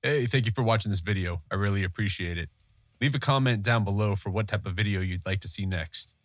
Hey, thank you for watching this video. I really appreciate it. Leave a comment down below for what type of video you'd like to see next.